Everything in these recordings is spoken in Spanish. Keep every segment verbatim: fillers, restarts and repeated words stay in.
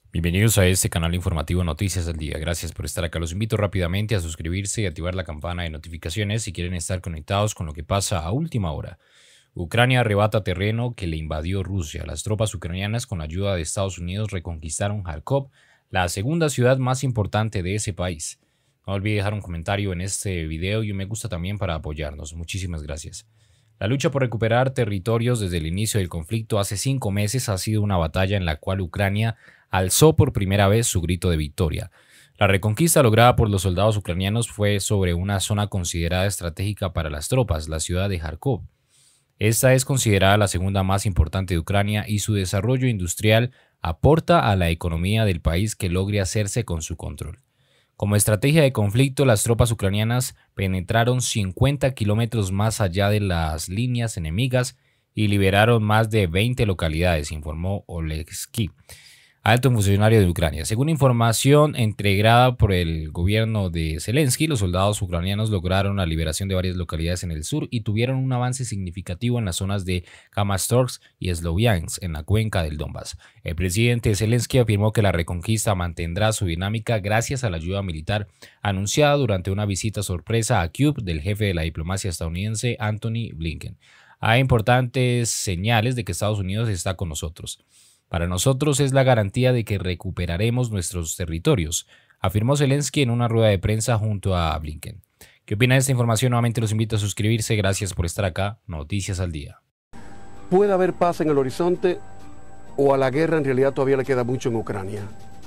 Bienvenidos a este canal informativo Noticias del Día. Gracias por estar acá. Los invito rápidamente a suscribirse y activar la campana de notificaciones si quieren estar conectados con lo que pasa a última hora. Ucrania arrebata terreno que le invadió Rusia. Las tropas ucranianas, con la ayuda de Estados Unidos, reconquistaron Kharkov, la segunda ciudad más importante de ese país. No olvide dejar un comentario en este video y un me gusta también para apoyarnos. Muchísimas gracias. La lucha por recuperar territorios desde el inicio del conflicto hace cinco meses ha sido una batalla en la cual Ucrania alzó por primera vez su grito de victoria. La reconquista lograda por los soldados ucranianos fue sobre una zona considerada estratégica para las tropas, la ciudad de Kharkov. Esta es considerada la segunda más importante de Ucrania y su desarrollo industrial aporta a la economía del país que logre hacerse con su control. Como estrategia de conflicto, las tropas ucranianas penetraron cincuenta kilómetros más allá de las líneas enemigas y liberaron más de veinte localidades, informó Oleksky, alto funcionario de Ucrania. Según información entregada por el gobierno de Zelensky, los soldados ucranianos lograron la liberación de varias localidades en el sur y tuvieron un avance significativo en las zonas de Kramatorsk y Sloviansk, en la cuenca del Donbass. El presidente Zelensky afirmó que la reconquista mantendrá su dinámica gracias a la ayuda militar anunciada durante una visita sorpresa a Kyiv del jefe de la diplomacia estadounidense Antony Blinken. Hay importantes señales de que Estados Unidos está con nosotros. Para nosotros es la garantía de que recuperaremos nuestros territorios, afirmó Zelensky en una rueda de prensa junto a Blinken. ¿Qué opina de esta información? Nuevamente los invito a suscribirse. Gracias por estar acá. Noticias al Día. ¿Puede haber paz en el horizonte o a la guerra en realidad todavía le queda mucho en Ucrania?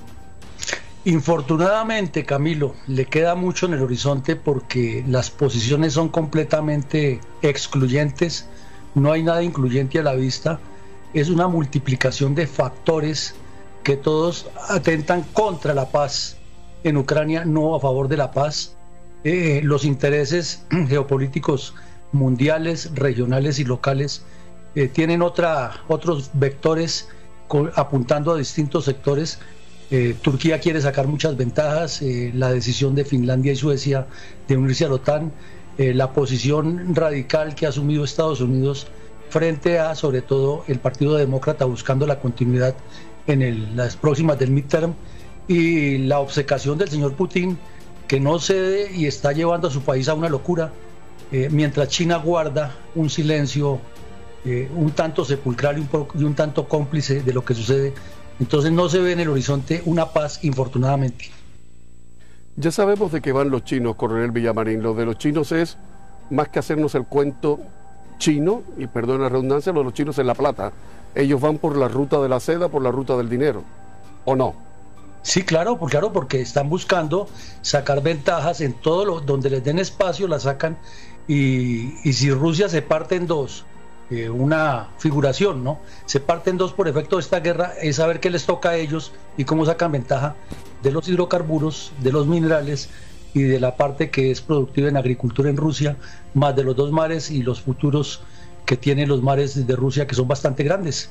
Infortunadamente, Camilo, le queda mucho en el horizonte porque las posiciones son completamente excluyentes, no hay nada incluyente a la vista. Es una multiplicación de factores que todos atentan contra la paz en Ucrania, no a favor de la paz. Eh, los intereses geopolíticos mundiales, regionales y locales eh, tienen otra, otros vectores con, apuntando a distintos sectores. Eh, Turquía quiere sacar muchas ventajas, eh, la decisión de Finlandia y Suecia de unirse a la OTAN, eh, la posición radical que ha asumido Estados Unidos frente a, sobre todo, el Partido Demócrata buscando la continuidad en el, las próximas del midterm, y la obcecación del señor Putin, que no cede y está llevando a su país a una locura, eh, mientras China guarda un silencio eh, un tanto sepulcral y un, poco, y un tanto cómplice de lo que sucede. Entonces no se ve en el horizonte una paz, infortunadamente. Ya sabemos de qué van los chinos, Coronel Villamarín. Lo de los chinos es más que hacernos el cuento chino, y perdón la redundancia, lo de los chinos en La Plata. Ellos van por la ruta de la seda, por la ruta del dinero, ¿o no? Sí, claro, por, claro, porque están buscando sacar ventajas en todo lo donde les den espacio, la sacan, y, y si Rusia se parte en dos, eh, una figuración, ¿no? Se parte en dos por efecto de esta guerra, es saber qué les toca a ellos y cómo sacan ventaja de los hidrocarburos, de los minerales y de la parte que es productiva en agricultura en Rusia, más de los dos mares y los futuros que tienen los mares de Rusia, que son bastante grandes.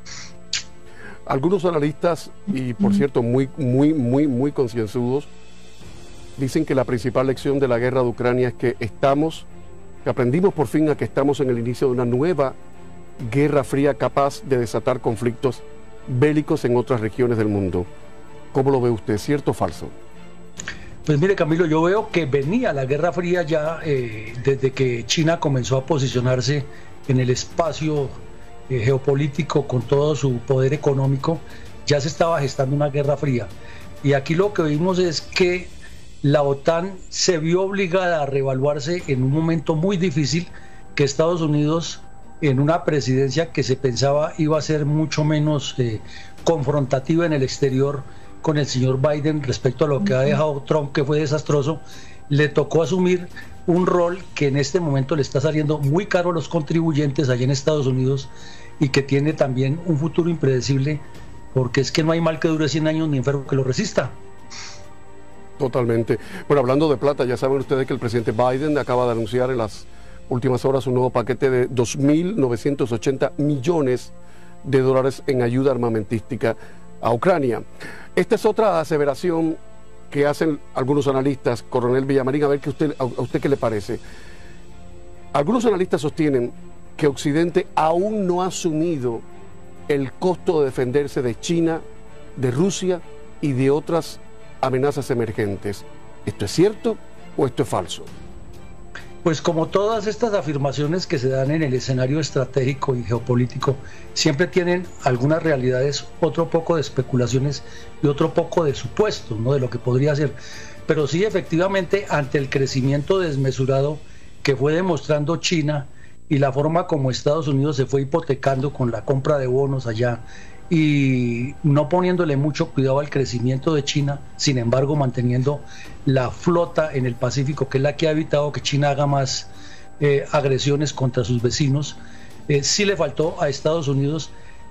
Algunos analistas, y por cierto muy, muy, muy, muy concienzudos, dicen que la principal lección de la guerra de Ucrania es que estamos, que aprendimos por fin a que estamos en el inicio de una nueva guerra fría capaz de desatar conflictos bélicos en otras regiones del mundo. ¿Cómo lo ve usted? ¿Cierto o falso? Pues mire, Camilo, yo veo que venía la Guerra Fría ya eh, desde que China comenzó a posicionarse en el espacio eh, geopolítico con todo su poder económico, ya se estaba gestando una Guerra Fría. Y aquí lo que vimos es que la OTAN se vio obligada a reevaluarse en un momento muy difícil, que Estados Unidos, en una presidencia que se pensaba iba a ser mucho menos eh, confrontativa en el exterior con el señor Biden respecto a lo que ha dejado Trump, que fue desastroso, le tocó asumir un rol que en este momento le está saliendo muy caro a los contribuyentes allá en Estados Unidos y que tiene también un futuro impredecible, porque es que no hay mal que dure cien años ni enfermo que lo resista. Totalmente. Bueno, hablando de plata, ya saben ustedes que el presidente Biden acaba de anunciar en las últimas horas un nuevo paquete de dos mil novecientos ochenta millones de dólares en ayuda armamentística a Ucrania. Esta es otra aseveración que hacen algunos analistas, Coronel Villamarín, a ver que usted, a usted qué le parece. Algunos analistas sostienen que Occidente aún no ha asumido el costo de defenderse de China de Rusia y de otras amenazas emergentes. ¿Esto es cierto o esto es falso? Pues como todas estas afirmaciones que se dan en el escenario estratégico y geopolítico, siempre tienen algunas realidades, otro poco de especulaciones y otro poco de supuestos, ¿no?, de lo que podría ser. Pero sí, efectivamente, ante el crecimiento desmesurado que fue demostrando China y la forma como Estados Unidos se fue hipotecando con la compra de bonos allá y no poniéndole mucho cuidado al crecimiento de China, sin embargo manteniendo la flota en el Pacífico, que es la que ha evitado que China haga más eh, agresiones contra sus vecinos, eh, sí le faltó a Estados Unidos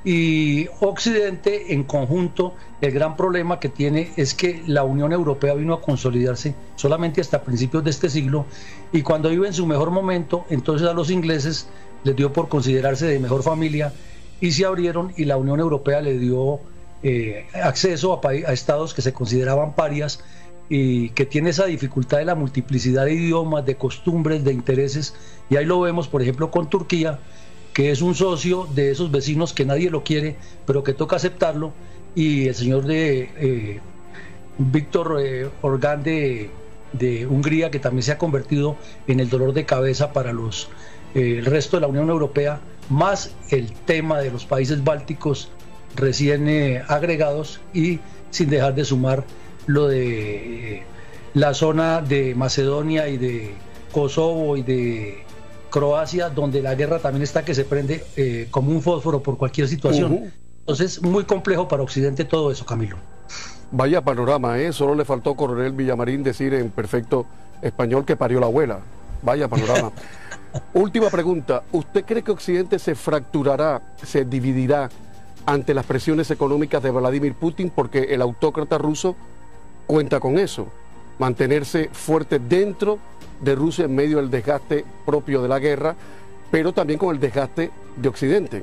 y Occidente en conjunto. El gran problema que tiene es que la Unión Europea vino a consolidarse solamente hasta principios de este siglo, y cuando iba en su mejor momento, entonces a los ingleses les dio por considerarse de mejor familia y se abrieron, y la Unión Europea le dio eh, acceso a, a estados que se consideraban parias y que tiene esa dificultad de la multiplicidad de idiomas, de costumbres, de intereses, y ahí lo vemos por ejemplo con Turquía, que es un socio de esos vecinos que nadie lo quiere, pero que toca aceptarlo, y el señor de eh, Víctor eh, Orbán de, de Hungría, que también se ha convertido en el dolor de cabeza para los eh, el resto de la Unión Europea, más el tema de los países bálticos recién eh, agregados, y sin dejar de sumar lo de eh, la zona de Macedonia y de Kosovo y de Croacia, donde la guerra también está que se prende eh, como un fósforo por cualquier situación. Uh-huh. Entonces, muy complejo para Occidente todo eso, Camilo. Vaya panorama, ¿eh? Solo le faltó Coronel Villamarín decir en perfecto español que parió la abuela. Vaya panorama. Última pregunta. ¿Usted cree que Occidente se fracturará, se dividirá ante las presiones económicas de Vladimir Putin? Porque el autócrata ruso cuenta con eso, mantenerse fuerte dentro de Rusia en medio del desgaste propio de la guerra, pero también con el desgaste de Occidente.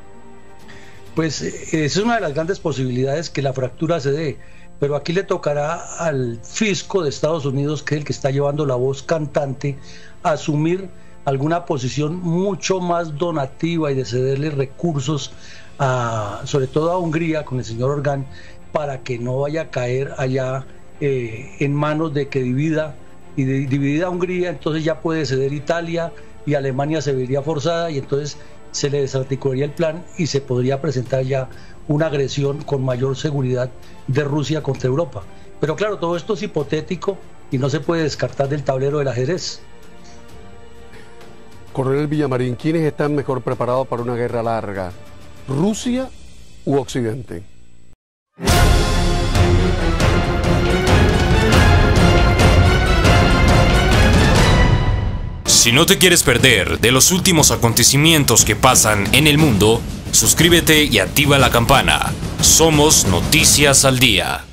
Pues esa es una de las grandes posibilidades, que la fractura se dé, pero aquí le tocará al fisco de Estados Unidos, que es el que está llevando la voz cantante, asumir alguna posición mucho más donativa y de cederle recursos a, sobre todo a Hungría con el señor Orbán, para que no vaya a caer allá eh, en manos de que divida, y de, dividida Hungría, entonces ya puede ceder Italia y Alemania se vería forzada, y entonces se le desarticularía el plan y se podría presentar ya una agresión con mayor seguridad de Rusia contra Europa. Pero claro, todo esto es hipotético y no se puede descartar del tablero del ajedrez. Coronel Villamarín, ¿quiénes están mejor preparados para una guerra larga? ¿Rusia u Occidente? Si no te quieres perder de los últimos acontecimientos que pasan en el mundo, suscríbete y activa la campana. Somos Noticias al Día.